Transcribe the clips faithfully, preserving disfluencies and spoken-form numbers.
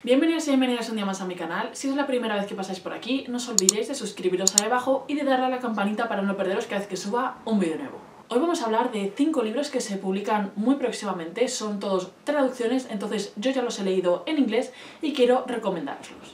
Bienvenidos y bienvenidas un día más a mi canal. Si es la primera vez que pasáis por aquí, no os olvidéis de suscribiros ahí abajo y de darle a la campanita para no perderos cada vez que suba un vídeo nuevo. Hoy vamos a hablar de cinco libros que se publican muy próximamente, son todos traducciones, entonces yo ya los he leído en inglés y quiero recomendároslos.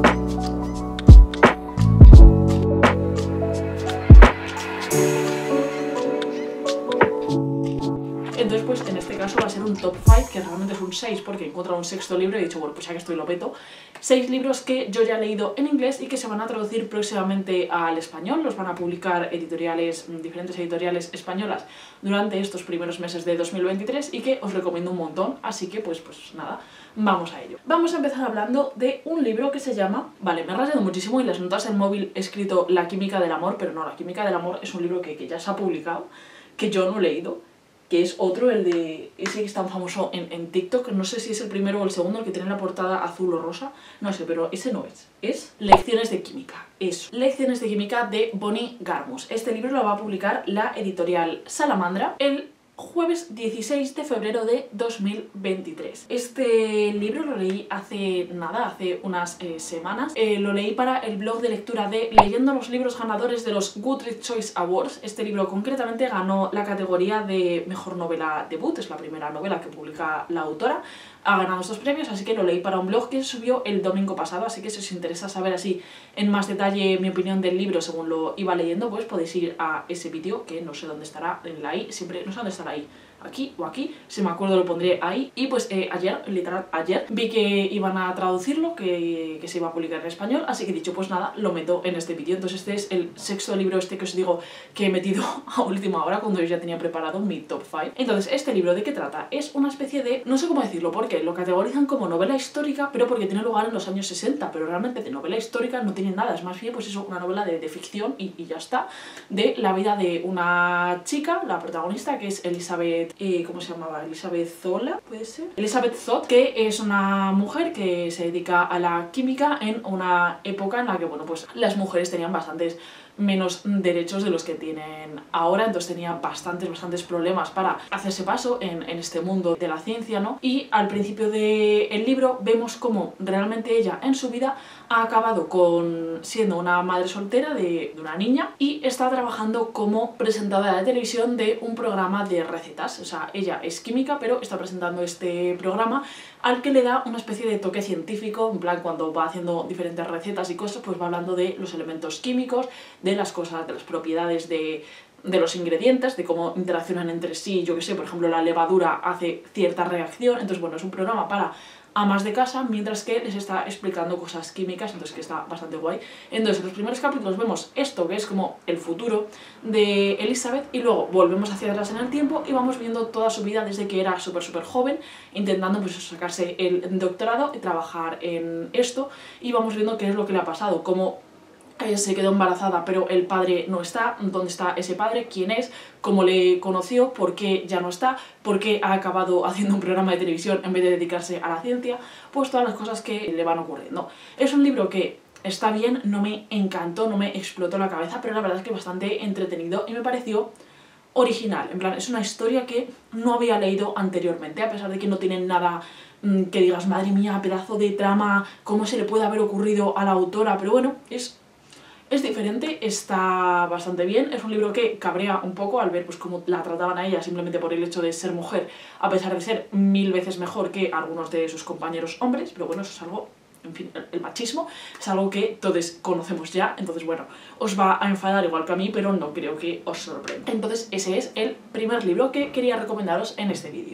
Entonces pues en este caso va a ser un top cinco, que realmente es un seis porque he encontrado un sexto libro y he dicho, bueno, pues ya que estoy lo peto. seis libros que yo ya he leído en inglés y que se van a traducir próximamente al español, los van a publicar editoriales, diferentes editoriales españolas durante estos primeros meses de dos mil veintitrés y que os recomiendo un montón, así que pues, pues nada, vamos a ello. Vamos a empezar hablando de un libro que se llama, vale, me he rayado muchísimo y las notas en móvil he escrito La química del amor, pero no, La química del amor es un libro que, que ya se ha publicado, que yo no he leído, que es otro, el de ese que es tan famoso en, en TikTok, no sé si es el primero o el segundo, el que tiene la portada azul o rosa, no sé, pero ese no es. Es Lecciones de Química, eso. Lecciones de Química de Bonnie Garmus. Este libro lo va a publicar la editorial Salamandra el jueves dieciséis de febrero de dos mil veintitrés. Este libro lo leí hace nada, hace unas eh, semanas. Eh, lo leí para el blog de lectura de Leyendo los libros ganadores de los Goodreads Choice Awards. Este libro concretamente ganó la categoría de mejor novela debut, es la primera novela que publica la autora. Ha ganado estos premios, así que lo leí para un blog que se subió el domingo pasado, así que si os interesa saber así en más detalle mi opinión del libro según lo iba leyendo, pues podéis ir a ese vídeo, que no sé dónde estará, en la i, siempre, no sé dónde estará ahí, aquí o aquí, si me acuerdo lo pondré ahí. Y pues eh, ayer, literal ayer, vi que iban a traducirlo, que, que se iba a publicar en español, así que he dicho, pues nada, lo meto en este vídeo. Entonces este es el sexto libro este que os digo que he metido a última hora, cuando yo ya tenía preparado mi top cinco. Entonces, ¿este libro de qué trata? Es una especie de, no sé cómo decirlo, porque lo categorizan como novela histórica, pero porque tiene lugar en los años sesenta, pero realmente de novela histórica no tiene nada, es más bien pues eso, una novela de, de ficción y, y ya está, de la vida de una chica, la protagonista, que es Elizabeth, eh, ¿cómo se llamaba? Elizabeth Zola, ¿puede ser? Elizabeth Zott, que es una mujer que se dedica a la química en una época en la que, bueno, pues las mujeres tenían bastantes menos derechos de los que tienen ahora, entonces tenía bastantes, bastantes problemas para hacerse paso en, en este mundo de la ciencia, ¿no? Y al principio del libro vemos cómo realmente ella en su vida ha acabado con siendo una madre soltera de, de una niña y está trabajando como presentadora de televisión de un programa de recetas. O sea, ella es química, pero está presentando este programa al que le da una especie de toque científico, en plan cuando va haciendo diferentes recetas y cosas, pues va hablando de los elementos químicos, de las cosas, de las propiedades de, de los ingredientes, de cómo interaccionan entre sí. Yo que sé, por ejemplo, la levadura hace cierta reacción. Entonces, bueno, es un programa para amas de casa, mientras que les está explicando cosas químicas, entonces que está bastante guay. Entonces en los primeros capítulos vemos esto, que es como el futuro de Elizabeth, y luego volvemos hacia atrás en el tiempo y vamos viendo toda su vida desde que era súper súper joven, intentando pues sacarse el doctorado y trabajar en esto, y vamos viendo qué es lo que le ha pasado, cómo ella se quedó embarazada pero el padre no está, dónde está ese padre, quién es, cómo le conoció, por qué ya no está, por qué ha acabado haciendo un programa de televisión en vez de dedicarse a la ciencia, pues todas las cosas que le van ocurriendo. Es un libro que está bien, no me encantó, no me explotó la cabeza, pero la verdad es que bastante entretenido y me pareció original. En plan, es una historia que no había leído anteriormente, a pesar de que no tiene nada mmm, que digas, madre mía, pedazo de trama, cómo se le puede haber ocurrido a la autora, pero bueno, es Es diferente, está bastante bien. Es un libro que cabrea un poco al ver pues cómo la trataban a ella simplemente por el hecho de ser mujer, a pesar de ser mil veces mejor que algunos de sus compañeros hombres, pero bueno, eso es algo, en fin, el machismo es algo que todos conocemos ya, entonces bueno, os va a enfadar igual que a mí, pero no creo que os sorprenda. Entonces ese es el primer libro que quería recomendaros en este vídeo.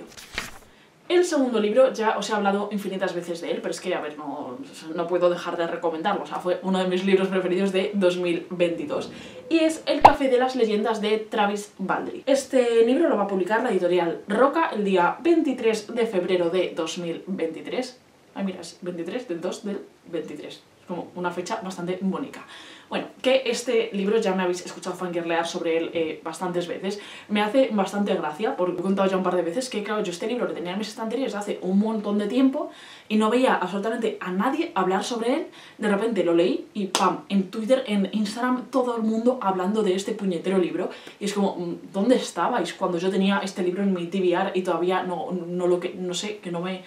El segundo libro, ya os he hablado infinitas veces de él, pero es que, a ver, no, no puedo dejar de recomendarlo. O sea, fue uno de mis libros preferidos de dos mil veintidós. Y es El café de las leyendas de Travis Baldree. Este libro lo va a publicar la editorial Roca el día veintitrés de febrero de dos mil veintitrés. Ay, mira, es veintitrés del dos del veintitrés. Como una fecha bastante bonita. Bueno, que este libro ya me habéis escuchado fangirlear sobre él eh, bastantes veces. Me hace bastante gracia, porque he contado ya un par de veces que, claro, yo este libro lo tenía en mis estanterías hace un montón de tiempo y no veía absolutamente a nadie hablar sobre él. De repente lo leí y ¡pam! En Twitter, en Instagram, todo el mundo hablando de este puñetero libro. Y es como, ¿dónde estabais cuando yo tenía este libro en mi T B R y todavía no, no lo que, no sé, que no me...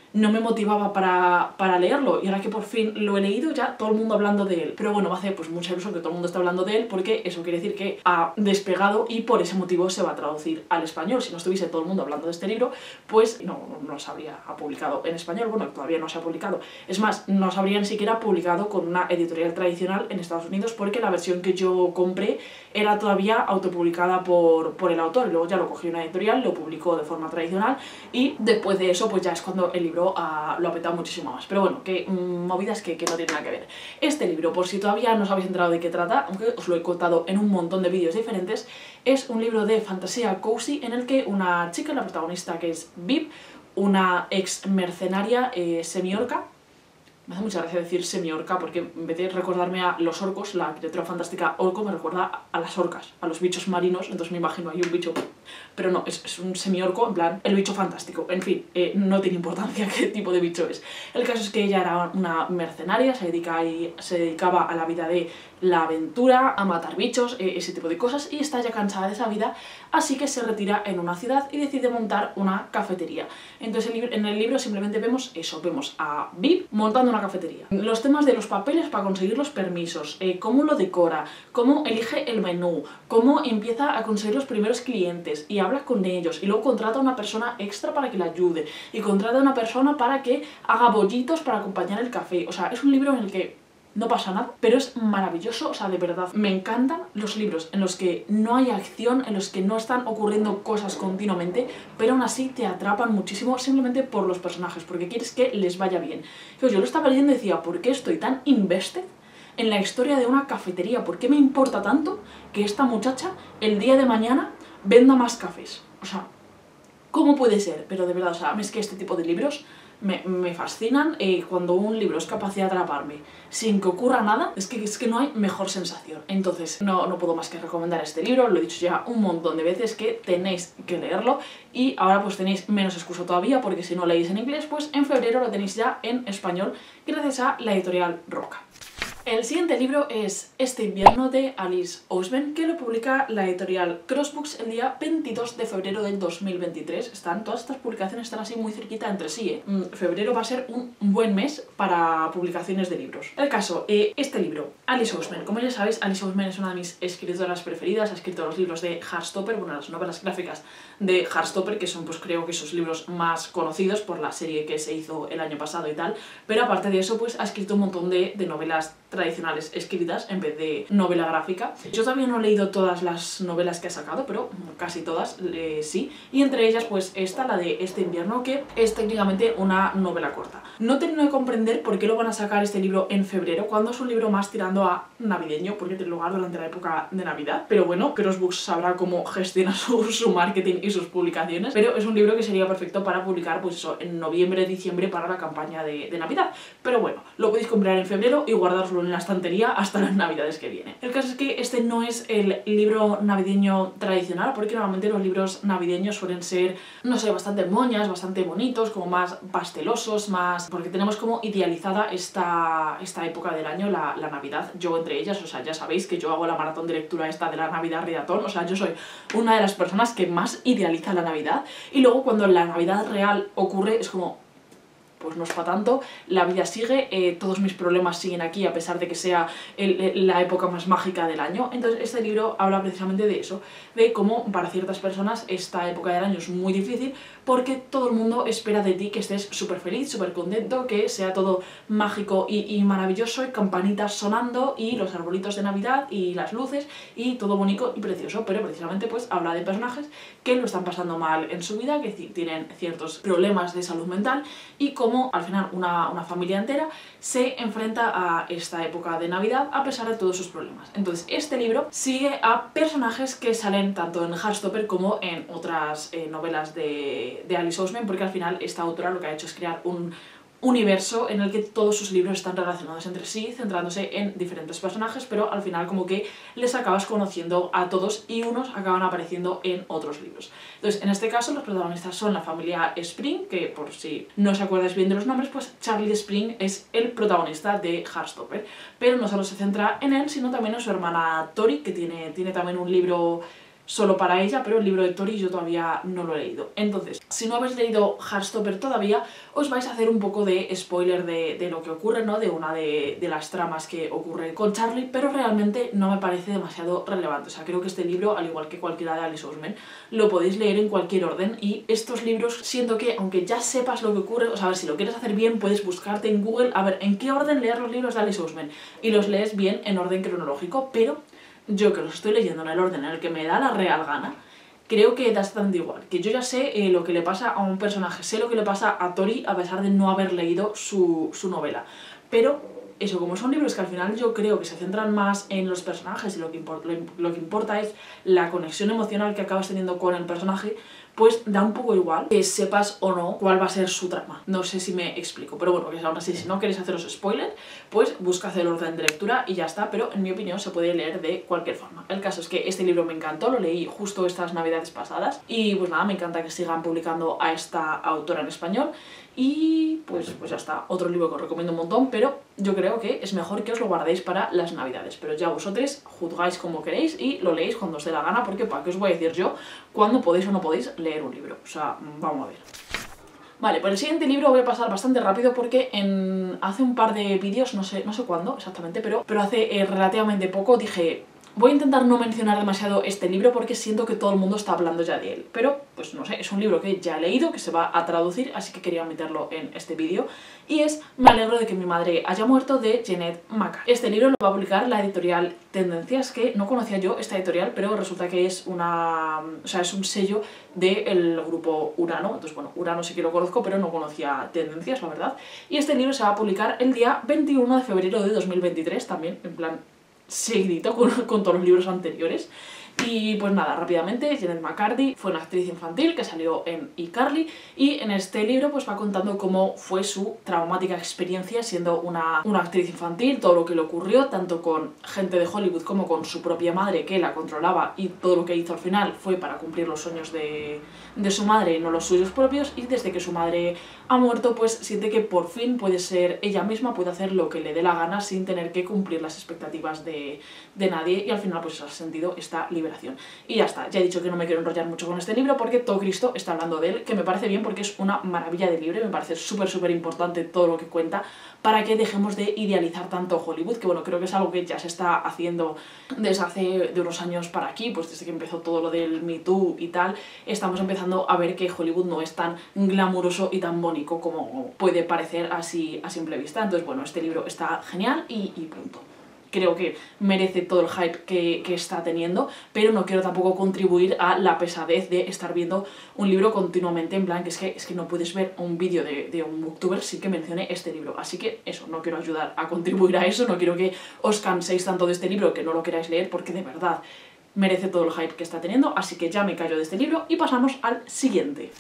no me motivaba para, para leerlo, y ahora que por fin lo he leído ya todo el mundo hablando de él. Pero bueno, me hace pues mucha ilusión que todo el mundo está hablando de él, porque eso quiere decir que ha despegado y por ese motivo se va a traducir al español. Si no estuviese todo el mundo hablando de este libro, pues no, no se habría publicado en español. Bueno, todavía no se ha publicado. Es más, no se habría ni siquiera publicado con una editorial tradicional en Estados Unidos, porque la versión que yo compré era todavía autopublicada por, por el autor, y luego ya lo cogió una editorial, lo publicó de forma tradicional, y después de eso pues ya es cuando el libro uh, lo ha petado muchísimo más. Pero bueno, que mmm, movidas que, que no tienen nada que ver. Este libro, por si todavía no os habéis enterado de qué trata, aunque os lo he contado en un montón de vídeos diferentes, es un libro de fantasía cozy en el que una chica, la protagonista, que es Viv, una ex mercenaria eh, semi-orca. Me hace mucha gracia decir semi-orca, porque en vez de recordarme a los orcos, la criatura fantástica orco me recuerda a las orcas, a los bichos marinos, entonces me imagino ahí un bicho. Pero no, es, es un semi-orco, en plan, el bicho fantástico. En fin, eh, no tiene importancia qué tipo de bicho es. El caso es que ella era una mercenaria, se, dedica y, se dedicaba a la vida de la aventura, a matar bichos, eh, ese tipo de cosas, y está ya cansada de esa vida, así que se retira en una ciudad y decide montar una cafetería. Entonces en el libro simplemente vemos eso, vemos a Viv montando una cafetería. Los temas de los papeles para conseguir los permisos, eh, cómo lo decora, cómo elige el menú, cómo empieza a conseguir los primeros clientes y habla con ellos, y luego contrata a una persona extra para que la ayude, y contrata a una persona para que haga bollitos para acompañar el café. O sea, es un libro en el que no pasa nada, pero es maravilloso. O sea, de verdad, me encantan los libros en los que no hay acción, en los que no están ocurriendo cosas continuamente, pero aún así te atrapan muchísimo simplemente por los personajes, porque quieres que les vaya bien. Yo, yo lo estaba leyendo y decía, ¿por qué estoy tan invested en la historia de una cafetería? ¿Por qué me importa tanto que esta muchacha el día de mañana venda más cafés? O sea, ¿cómo puede ser? Pero de verdad, o sea, es que este tipo de libros Me, me fascinan. Eh, cuando un libro es capaz de atraparme sin que ocurra nada, es que, es que no hay mejor sensación. Entonces no, no puedo más que recomendar este libro, lo he dicho ya un montón de veces que tenéis que leerlo, y ahora pues tenéis menos excusa todavía, porque si no leéis en inglés, pues en febrero lo tenéis ya en español gracias a la editorial Roca. El siguiente libro es Este invierno, de Alice Oseman, que lo publica la editorial Crossbooks el día veintidós de febrero del dos mil veintitrés. Están, todas estas publicaciones están así muy cerquita entre sí, ¿eh? Mm, febrero va a ser un buen mes para publicaciones de libros. El caso, eh, este libro, Alice Oseman. Como ya sabéis, Alice Oseman es una de mis escritoras preferidas, ha escrito los libros de Heartstopper, bueno, las novelas gráficas de Heartstopper, que son pues creo que sus libros más conocidos por la serie que se hizo el año pasado y tal, pero aparte de eso pues ha escrito un montón de, de novelas tradicionales escritas en vez de novela gráfica. Yo todavía no he leído todas las novelas que ha sacado, pero casi todas eh, sí, y entre ellas pues esta, la de Este invierno, que es técnicamente una novela corta. No termino de comprender por qué lo van a sacar este libro en febrero, cuando es un libro más tirando a navideño, porque tiene lugar durante la época de Navidad, pero bueno, Crossbooks sabrá cómo gestiona su, su marketing y sus publicaciones, pero es un libro que sería perfecto para publicar pues eso, en noviembre, diciembre, para la campaña de, de Navidad. Pero bueno, lo podéis comprar en febrero y guardarlo en la estantería hasta las navidades que vienen. El caso es que este no es el libro navideño tradicional, porque normalmente los libros navideños suelen ser, no sé, bastante moñas, bastante bonitos, como más pastelosos, más... porque tenemos como idealizada esta, esta época del año, la, la Navidad, yo entre ellas. O sea, ya sabéis que yo hago la maratón de lectura esta de la Navidad Ridatón, o sea, yo soy una de las personas que más idealiza la Navidad, y luego cuando la Navidad real ocurre es como... pues no es para tanto, la vida sigue, eh, todos mis problemas siguen aquí a pesar de que sea el, el, la época más mágica del año. Entonces este libro habla precisamente de eso, de cómo para ciertas personas esta época del año es muy difícil porque todo el mundo espera de ti que estés súper feliz, súper contento, que sea todo mágico y, y maravilloso, y campanitas sonando y los arbolitos de Navidad y las luces y todo bonito y precioso. Pero precisamente pues habla de personajes que lo están pasando mal en su vida, que tienen ciertos problemas de salud mental, y cómo Como al final una, una familia entera se enfrenta a esta época de Navidad a pesar de todos sus problemas. Entonces este libro sigue a personajes que salen tanto en Heartstopper como en otras eh, novelas de, de Alice Oseman, porque al final esta autora lo que ha hecho es crear un universo en el que todos sus libros están relacionados entre sí, centrándose en diferentes personajes, pero al final como que les acabas conociendo a todos y unos acaban apareciendo en otros libros. Entonces, en este caso los protagonistas son la familia Spring, que por si no os acordáis bien de los nombres, pues Charlie Spring es el protagonista de Heartstopper, pero no solo se centra en él, sino también en su hermana Tori, que tiene, tiene también un libro solo para ella, pero el libro de Tori yo todavía no lo he leído. Entonces, si no habéis leído Heartstopper todavía, os vais a hacer un poco de spoiler de, de lo que ocurre, ¿no? De una de, de las tramas que ocurre con Charlie, pero realmente no me parece demasiado relevante. O sea, creo que este libro, al igual que cualquiera de Alice Oseman, lo podéis leer en cualquier orden, y estos libros siento que, aunque ya sepas lo que ocurre, o sea, a ver, si lo quieres hacer bien, puedes buscarte en Google, a ver, en qué orden leer los libros de Alice Oseman, y los lees bien en orden cronológico, pero yo que los estoy leyendo en el orden en el que me da la real gana, creo que da bastante igual, que yo ya sé eh, lo que le pasa a un personaje, sé lo que le pasa a Tori a pesar de no haber leído su, su novela, pero eso, como son libros que al final yo creo que se centran más en los personajes y lo que, lo, lo que importa es la conexión emocional que acabas teniendo con el personaje, pues da un poco igual que sepas o no cuál va a ser su trama. No sé si me explico, pero bueno, que aún así, si no queréis haceros spoilers, pues buscad el orden de lectura y ya está, pero en mi opinión se puede leer de cualquier forma. El caso es que este libro me encantó, lo leí justo estas navidades pasadas, y pues nada, me encanta que sigan publicando a esta autora en español, y pues, pues ya está, otro libro que os recomiendo un montón, pero yo creo que es mejor que os lo guardéis para las navidades, pero ya vosotros juzgáis como queréis y lo leéis cuando os dé la gana, porque para qué os voy a decir yo cuándo podéis o no podéis leer un libro, o sea, vamos a ver. Vale, por el siguiente libro voy a pasar bastante rápido porque en hace un par de vídeos, no sé, no sé cuándo exactamente, pero, pero hace eh, relativamente poco dije: voy a intentar no mencionar demasiado este libro porque siento que todo el mundo está hablando ya de él, pero pues no sé, es un libro que ya he leído, que se va a traducir, así que quería meterlo en este vídeo, y es Me alegro de que mi madre haya muerto, de Janet McCarthy. Este libro lo va a publicar la editorial Tendencias, que no conocía yo esta editorial, pero resulta que es una, o sea, es un sello del grupo Urano. Entonces bueno, Urano sí que lo conozco, pero no conocía Tendencias, la verdad, y este libro se va a publicar el día veintiuno de febrero de dos mil veintitrés, también en plan seguidito con, con todos los libros anteriores. Y pues nada, rápidamente, Janet McCarthy fue una actriz infantil que salió en iCarly, y en este libro pues va contando cómo fue su traumática experiencia siendo una, una actriz infantil, todo lo que le ocurrió, tanto con gente de Hollywood como con su propia madre que la controlaba, y todo lo que hizo al final fue para cumplir los sueños de, de su madre y no los suyos propios, y desde que su madre ha muerto pues siente que por fin puede ser ella misma, puede hacer lo que le dé la gana sin tener que cumplir las expectativas de, de nadie, y al final pues ha sentido esta liberación. Y ya está, ya he dicho que no me quiero enrollar mucho con este libro porque todo Cristo está hablando de él, que me parece bien porque es una maravilla de libro, me parece súper súper importante todo lo que cuenta para que dejemos de idealizar tanto Hollywood, que bueno, creo que es algo que ya se está haciendo desde hace de unos años para aquí, pues desde que empezó todo lo del Me Too y tal, estamos empezando a ver que Hollywood no es tan glamuroso y tan bonito como puede parecer así a simple vista. Entonces bueno, este libro está genial y, y punto. Creo que merece todo el hype que, que está teniendo, pero no quiero tampoco contribuir a la pesadez de estar viendo un libro continuamente, en plan que es que, es que no puedes ver un vídeo de, de un booktuber sin que mencione este libro, así que eso, no quiero ayudar a contribuir a eso, no quiero que os canséis tanto de este libro que no lo queráis leer, porque de verdad merece todo el hype que está teniendo, así que ya me callo de este libro y pasamos al siguiente.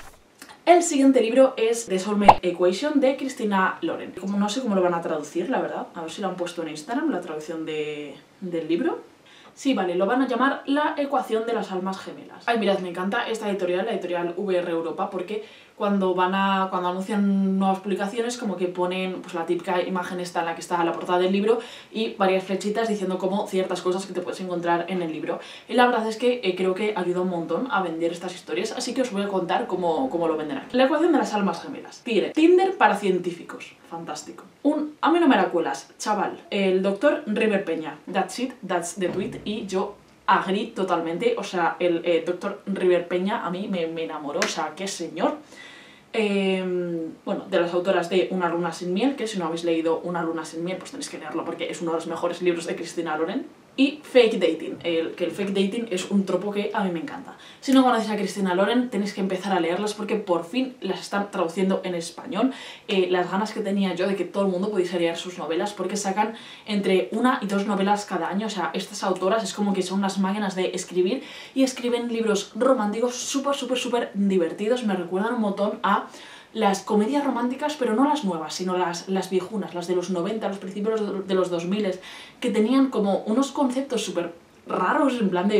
El siguiente libro es The Soulmate Equation, de Christina Lauren. Como no sé cómo lo van a traducir, la verdad. A ver si lo han puesto en Instagram, la traducción de, del libro. Sí, vale, lo van a llamar La Ecuación de las Almas Gemelas. Ay, mirad, me encanta esta editorial, la editorial V R Europa, porque cuando van a cuando anuncian nuevas publicaciones como que ponen pues la típica imagen esta en la que está la portada del libro y varias flechitas diciendo como ciertas cosas que te puedes encontrar en el libro. Y la verdad es que eh, creo que ayuda un montón a vender estas historias, así que os voy a contar cómo, cómo lo venden aquí. La Ecuación de las Almas Gemelas. Tigre. Tinder para científicos. Fantástico. Un a mí no me la cuelas, chaval. El doctor River Peña. That's it, that's the tweet. Y yo agree totalmente. O sea, el eh, doctor River Peña a mí me, me enamoró. O sea, qué señor. Eh, bueno, de las autoras de Una luna sin miel, que si no habéis leído Una luna sin miel pues tenéis que leerlo porque es uno de los mejores libros de Christina Lauren. Y Fake Dating, el, que el fake dating es un tropo que a mí me encanta. Si no conocéis a Christina Lauren tenéis que empezar a leerlas porque por fin las están traduciendo en español. Eh, las ganas que tenía yo de que todo el mundo pudiese leer sus novelas, porque sacan entre una y dos novelas cada año. O sea, estas autoras es como que son unas máquinas de escribir y escriben libros románticos súper súper súper divertidos. Me recuerdan un montón a las comedias románticas, pero no las nuevas, sino las, las viejunas, las de los noventa, los principios de los dos mil, que tenían como unos conceptos súper raros, en plan de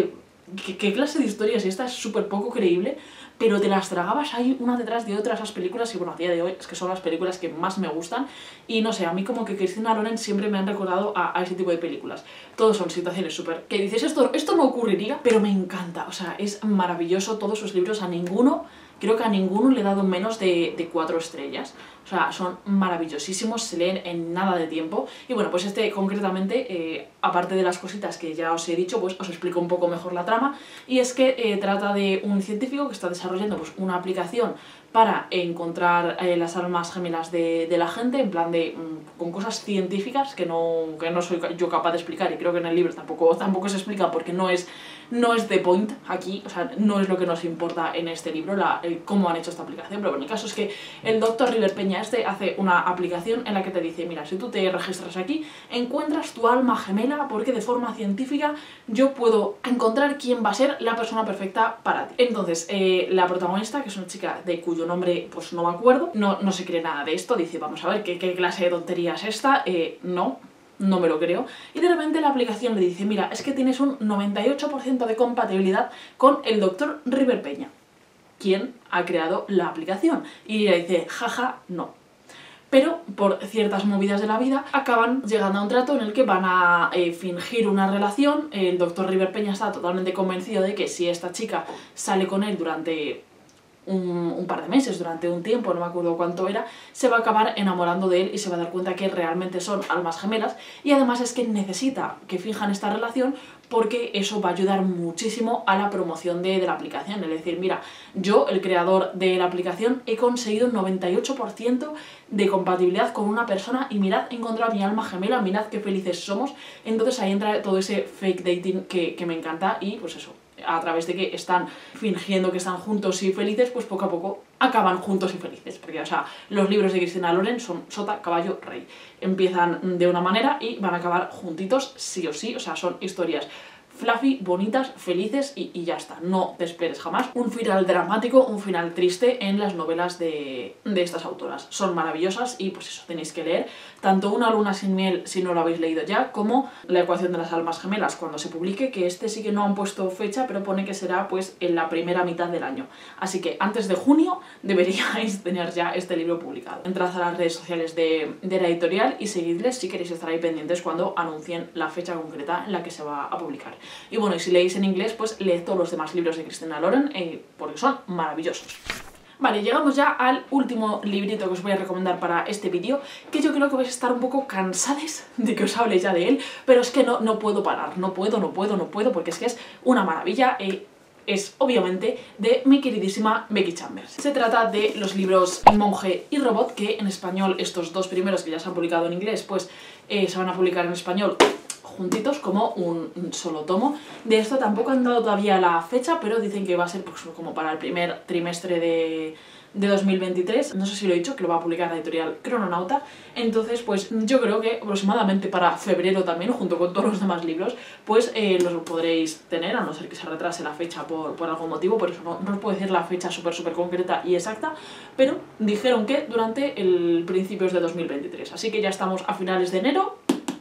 ¿qué, qué clase de historia es esta? Es súper poco creíble, pero te las tragabas ahí una detrás de otra esas películas, y bueno, a día de hoy es que son las películas que más me gustan, y no sé, a mí como que Christina Loren siempre me han recordado a, a ese tipo de películas. Todos son situaciones súper... que dices, esto, esto no ocurriría, pero me encanta, o sea, es maravilloso todos sus libros, a ninguno... Creo que a ninguno le he dado menos de, de cuatro estrellas. O sea, son maravillosísimos, se leen en nada de tiempo. Y bueno, pues este concretamente, eh, aparte de las cositas que ya os he dicho, pues os explico un poco mejor la trama. Y es que eh, trata de un científico que está desarrollando pues, una aplicación para encontrar eh, las almas gemelas de, de la gente, en plan de... Mmm, con cosas científicas que no, que no soy yo capaz de explicar, y creo que en el libro tampoco, tampoco se explica porque no es... No es the point aquí, o sea, no es lo que nos importa en este libro, la, el cómo han hecho esta aplicación, pero bueno, el caso es que el doctor River Peña este hace una aplicación en la que te dice, mira, si tú te registras aquí, encuentras tu alma gemela porque de forma científica yo puedo encontrar quién va a ser la persona perfecta para ti. Entonces, eh, la protagonista, que es una chica de cuyo nombre pues no me acuerdo, no, no se cree nada de esto, dice, vamos a ver, ¿qué, qué clase de tontería es esta? Eh, no. No me lo creo, y de repente la aplicación le dice, mira, es que tienes un noventa y ocho por ciento de compatibilidad con el doctor River Peña, quien ha creado la aplicación, y ella dice, jaja, no. Pero por ciertas movidas de la vida acaban llegando a un trato en el que van a eh, fingir una relación. El doctor River Peña está totalmente convencido de que si esta chica sale con él durante... Un, un par de meses, durante un tiempo, no me acuerdo cuánto era, se va a acabar enamorando de él y se va a dar cuenta que realmente son almas gemelas, y además es que necesita que finjan esta relación porque eso va a ayudar muchísimo a la promoción de, de la aplicación. Es decir, mira, yo, el creador de la aplicación, he conseguido un noventa y ocho por ciento de compatibilidad con una persona y mirad, he encontrado a mi alma gemela, mirad qué felices somos. Entonces ahí entra todo ese fake dating que, que me encanta, y pues eso, a través de que están fingiendo que están juntos y felices, pues poco a poco acaban juntos y felices. Porque, o sea, los libros de Christina Loren son sota, caballo, rey. Empiezan de una manera y van a acabar juntitos sí o sí, o sea, son historias fluffy, bonitas, felices y, y ya está. No te esperes jamás un final dramático, un final triste en las novelas de, de estas autoras. Son maravillosas y pues eso, tenéis que leer tanto Una luna sin miel si no lo habéis leído ya, como La ecuación de las almas gemelas cuando se publique, que este sí que no han puesto fecha, pero pone que será pues en la primera mitad del año. Así que antes de junio deberíais tener ya este libro publicado. Entrad a las redes sociales de, de la editorial y seguidles si queréis estar ahí pendientes cuando anuncien la fecha concreta en la que se va a publicar. Y bueno, y si leéis en inglés, pues leed todos los demás libros de Christina Loren, eh, porque son maravillosos. Vale, llegamos ya al último librito que os voy a recomendar para este vídeo, que yo creo que vais a estar un poco cansados de que os hable ya de él, pero es que no, no puedo parar, no puedo, no puedo, no puedo, porque es que es una maravilla. Eh, es obviamente de mi queridísima Becky Chambers. Se trata de los libros Monje y Robot, que en español, estos dos primeros que ya se han publicado en inglés, pues eh, se van a publicar en español juntitos como un, un solo tomo. De esto tampoco han dado todavía la fecha, pero dicen que va a ser pues, como para el primer trimestre de, de dos mil veintitrés. No sé si lo he dicho, que lo va a publicar la editorial Crononauta. Entonces, pues yo creo que aproximadamente para febrero también, junto con todos los demás libros, pues eh, los podréis tener, a no ser que se retrase la fecha por, por algún motivo. Por eso no, no os puedo decir la fecha súper súper concreta y exacta, pero dijeron que durante el principios de dos mil veintitrés. Así que ya estamos a finales de enero.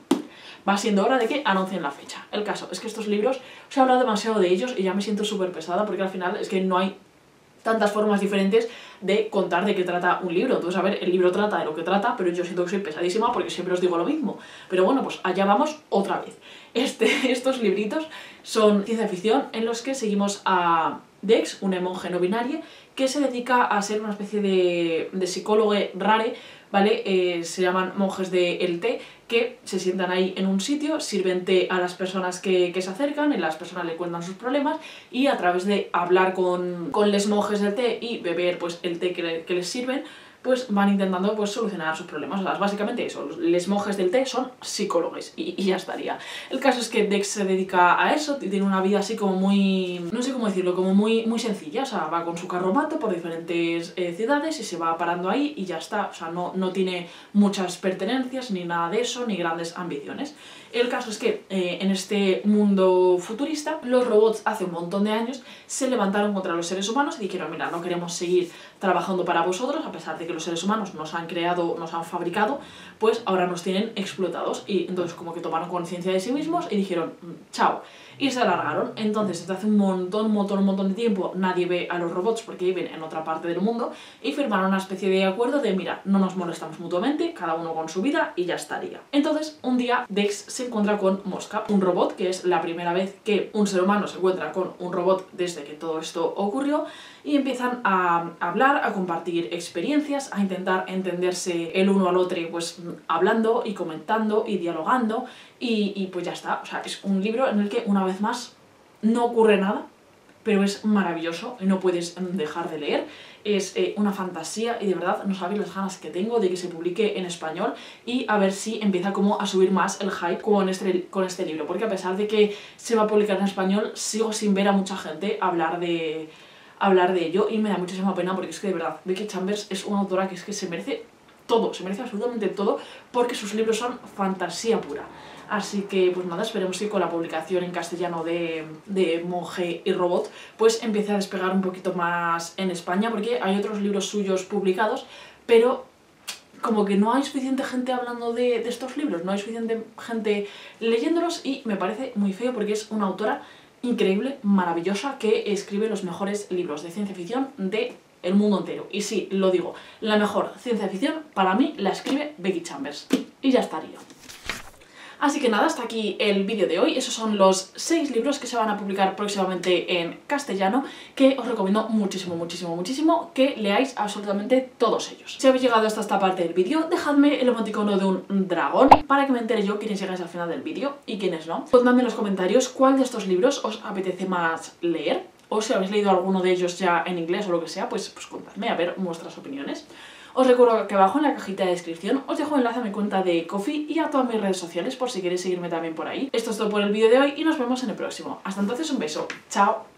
Va siendo hora de que anuncien la fecha. El caso es que estos libros, os he hablado demasiado de ellos y ya me siento súper pesada, porque al final es que no hay tantas formas diferentes de contar de qué trata un libro. Entonces, a ver, el libro trata de lo que trata, pero yo siento que soy pesadísima porque siempre os digo lo mismo. Pero bueno, pues allá vamos otra vez. Este, estos libritos son ciencia ficción en los que seguimos a Dex, una monje no binaria, que se dedica a ser una especie de, de psicólogo rare, ¿vale? Eh, se llaman monjes de el té, que se sientan ahí en un sitio, sirven té a las personas que, que se acercan, y las personas le cuentan sus problemas, y a través de hablar con, con les monjes del té y beber pues, el té que, le, que les sirven, pues van intentando pues, solucionar sus problemas. O sea, básicamente eso, los monjes del té son psicólogos y, y ya estaría. El caso es que Dex se dedica a eso, tiene una vida así como muy, no sé cómo decirlo, como muy, muy sencilla. O sea, va con su carromato por diferentes eh, ciudades y se va parando ahí y ya está. O sea, no, no tiene muchas pertenencias ni nada de eso, ni grandes ambiciones. El caso es que eh, en este mundo futurista, los robots hace un montón de años se levantaron contra los seres humanos y dijeron, mira, no queremos seguir trabajando para vosotros, a pesar de que los seres humanos nos han creado, nos han fabricado, pues ahora nos tienen explotados. Y entonces como que tomaron conciencia de sí mismos y dijeron, chao, y se alargaron. Entonces desde hace un montón, un montón, un montón de tiempo nadie ve a los robots porque viven en otra parte del mundo y firmaron una especie de acuerdo de, mira, no nos molestamos mutuamente, cada uno con su vida y ya estaría. Entonces un día Dex se encuentra con Mosca, un robot, que es la primera vez que un ser humano se encuentra con un robot desde que todo esto ocurrió, y empiezan a hablar, a compartir experiencias, a intentar entenderse el uno al otro, pues hablando y comentando y dialogando, y, y pues ya está. O sea, es un libro en el que una vez más no ocurre nada, pero es maravilloso y no puedes dejar de leer. Es eh, una fantasía y de verdad no sabéis las ganas que tengo de que se publique en español y a ver si empieza como a subir más el hype con este, con este libro, porque a pesar de que se va a publicar en español, sigo sin ver a mucha gente hablar de, hablar de ello y me da muchísima pena, porque es que de verdad Becky Chambers es una autora que es que se merece todo, se merece absolutamente todo, porque sus libros son fantasía pura. Así que, pues nada, esperemos que con la publicación en castellano de, de Monje y Robot, pues empiece a despegar un poquito más en España, porque hay otros libros suyos publicados, pero como que no hay suficiente gente hablando de, de estos libros, no hay suficiente gente leyéndolos, y me parece muy feo porque es una autora increíble, maravillosa, que escribe los mejores libros de ciencia ficción de el mundo entero. Y sí, lo digo, la mejor ciencia ficción para mí la escribe Becky Chambers. Y ya estaría. Así que nada, hasta aquí el vídeo de hoy. Esos son los seis libros que se van a publicar próximamente en castellano, que os recomiendo muchísimo, muchísimo, muchísimo que leáis absolutamente todos ellos. Si habéis llegado hasta esta parte del vídeo, dejadme el emoticono de un dragón para que me entere yo quiénes llegáis al final del vídeo y quiénes no. Ponedme en los comentarios cuál de estos libros os apetece más leer, o si habéis leído alguno de ellos ya en inglés o lo que sea, pues, pues contadme a ver vuestras opiniones. Os recuerdo que abajo en la cajita de descripción os dejo enlace a mi cuenta de Ko-fi y a todas mis redes sociales por si queréis seguirme también por ahí. Esto es todo por el vídeo de hoy y nos vemos en el próximo. Hasta entonces, un beso. Chao.